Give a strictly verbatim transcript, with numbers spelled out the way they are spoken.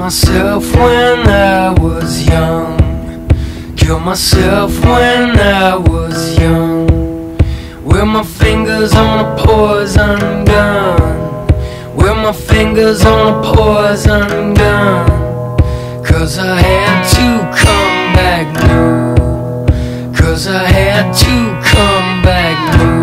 myself when I was young. Killed myself when I was young. With my fingers on a poison gun. With my fingers on a poison gun. Cause I had to come back new. Cause I had to come back new.